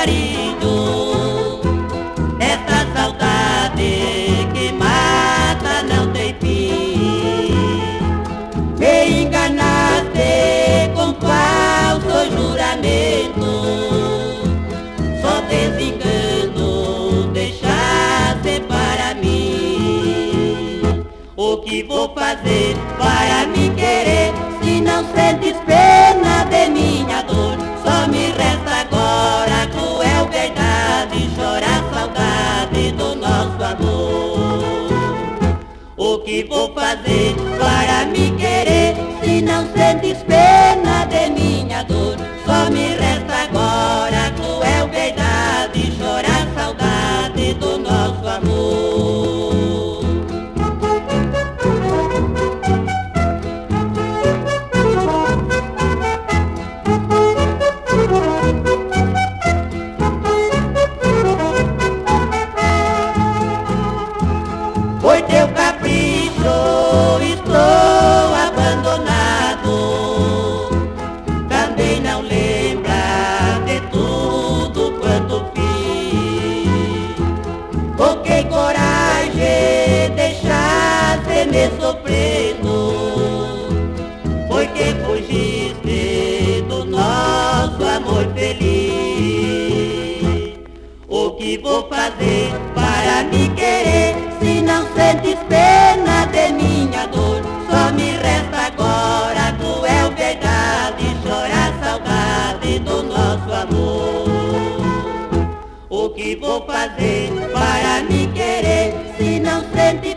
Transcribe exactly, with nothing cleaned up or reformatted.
marido. Essa saudade que mata não tem fim. Me enganaste com falso juramento, só desengano deixaste para mim. O que vou fazer para me querer, se não sentes pena de minha dor? Só me resta agora a cruel verdade, chorar saudade do nosso amor. O que vou fazer para me querer, se não sentes pena de minha dor? Só me resta agora a cruel verdade, chorar saudade do nosso amor. Foi teu capricho, estou abandonado. Também não lembra de tudo quanto fiz. Pouquei coragem, deixaste me sofrendo. Foi que fugiste do nosso amor feliz. O que vou fazer para me querer, se não sentes pena de minha dor? Só me resta agora a cruel verdade, chorar saudade do nosso amor. O que vou fazer para me querer, se não sentes